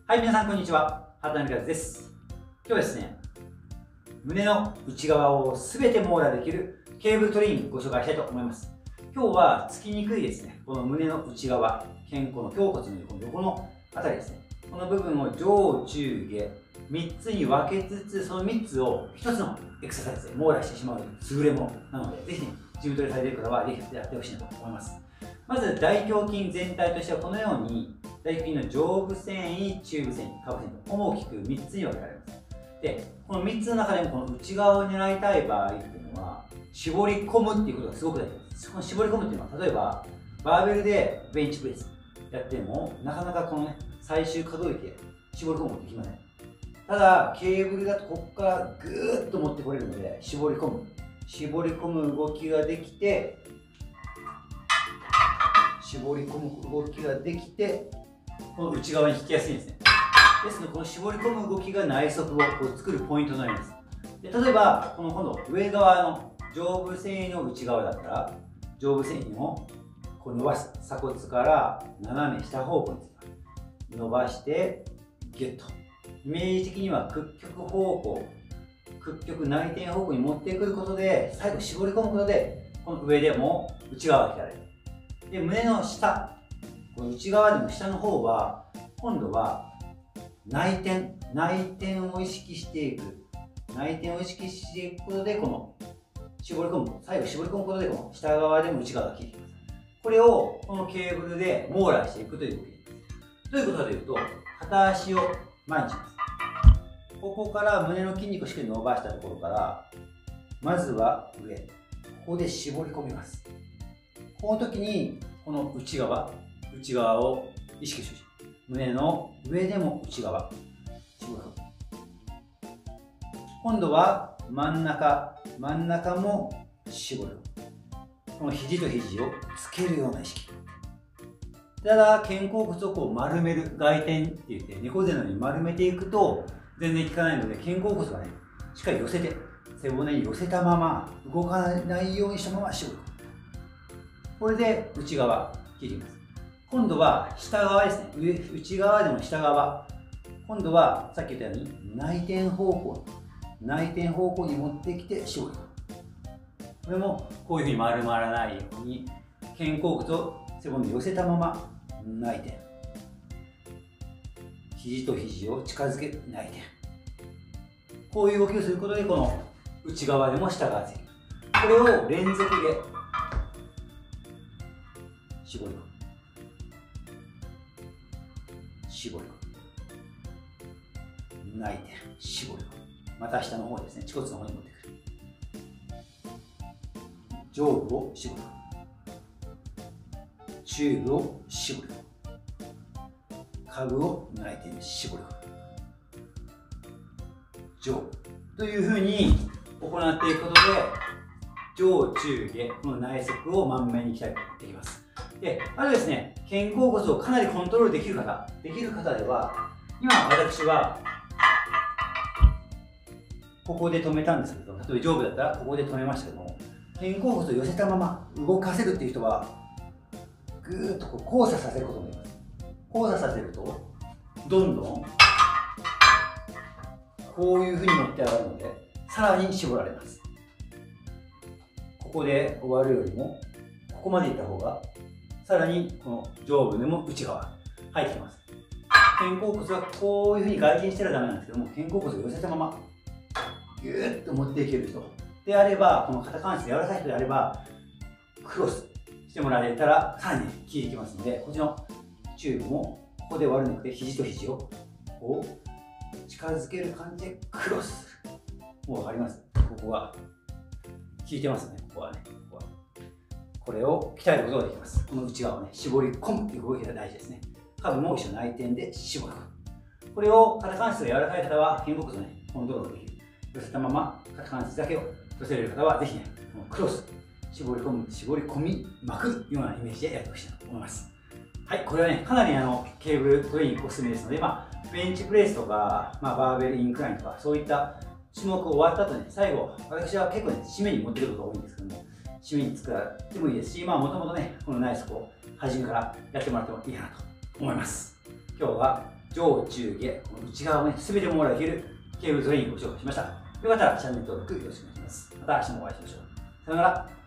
はい、皆さんこんにちは。畑中です。今日はですね、胸の内側を全て網羅できるケーブルトレーニングをご紹介したいと思います。今日はつきにくいですね、この胸の内側、肩甲の胸骨の横のあたりですね、この部分を上中下3つに分けつつ、その3つを1つのエクササイズで網羅してしまう優れものなので、ぜひね、ジムトレされている方はぜひやってほしいなと思います。まず大胸筋全体としてはこのように大胸筋の上部繊維、中部繊維、下部繊維と大きく3つに分けられます。で、この3つの中でもこの内側を狙いたい場合っていうのは絞り込むっていうことがすごく大事です。この絞り込むっていうのは例えばバーベルでベンチプレスやってもなかなかこのね最終可動域で絞り込むことできません。ただケーブルだとここからぐーっと持ってこれるので絞り込む動きができてこの内側に引きやすいんですね。ですのでこの絞り込む動きが内側を作るポイントになります。で例えばこの今度上側の上部繊維の内側だったら上部繊維をこう伸ばす、鎖骨から斜め下方向に伸ばしてギュッとイメージ的には屈曲内転方向に持ってくることで最後絞り込むことでこの上でも内側が開れる。で胸の下、この内側でも下の方は今度は内転を意識していくことでこの最後絞り込むことでこの下側でも内側が効いています。これをこのケーブルで網羅していくという動きです。どういうことかというと片足を前にします。ここから胸の筋肉をしっかり伸ばしたところからまずは上、ここで絞り込みます。この時にこの内側を意識して胸の上でも内側絞り込む。今度は真ん中も絞り込む。この肘と肘をつけるような意識。ただ肩甲骨をこう丸める、外転って言って猫背のように丸めていくと全然効かないので肩甲骨がねしっかり寄せて背骨に寄せたまま動かないようにしたまま絞り込む。これで内側効いています。今度は下側ですね。内側でも下側。今度はさっき言ったように内転方向に持ってきて絞り込む。これもこういうふうに丸まらないように肩甲骨を背骨に寄せたまま内転。肘と肘を近づける内転。こういう動きをすることでこの内側でも下側がついてくる。これを連続で絞り込む。内転、絞り込む。また下の方ですね、恥骨の方に持ってくる。上部を絞り込む。中部を絞り込む。下部を内転に絞り込む。上部というふうに行っていくことで上中下この内側を満面に鍛えることができます。で、あとですね、肩甲骨をかなりコントロールできる方では、今私はここで止めたんですけど、例えば上部だったらここで止めましたけども、肩甲骨を寄せたまま動かせるっていう人は、ぐーっとこう交差させることができます。交差させると、どんどんこういうふうに持って上がるので、さらに絞られます。ここで終わるよりも、ここまでいった方が、さらにこの上部でも内側入ってきます。肩甲骨はこういうふうに外転したらダメなんですけども、肩甲骨を寄せたままぎゅーっと持っていける人であれば、この肩関節柔らかい人であればクロスしてもらえたらさらに効いてきますので、こっちのチューブもここで割るんじゃなくて肘と肘をこう近づける感じでクロス。もう分かります？ここが効いてますね。ここはね、これを鍛えることができます。この内側をね、絞り込むという動きが大事ですね。下部も一緒内転で絞り込む。これを肩関節が柔らかい方は肩甲骨をね、コントロールできる。寄せたまま肩関節だけを寄せれる方はぜひね、このクロス、絞り込みまくるようなイメージでやってほしいなと思います。はい、これはね、かなりケーブルトレーニングおすすめですので、ベンチプレスとか、バーベルインクラインとか、そういった種目終わった後ね、最後、私は結構ね、締めに持ってくることが多いんですけども、締めに使ってもいいですし、もともとね、この内側を初めからやってもらってもいいかなと思います。今日は上中下、この内側をね、全て網羅できるケーブルトレーニングをご紹介しました。よかったらチャンネル登録よろしくお願いします。また明日もお会いしましょう。さよなら。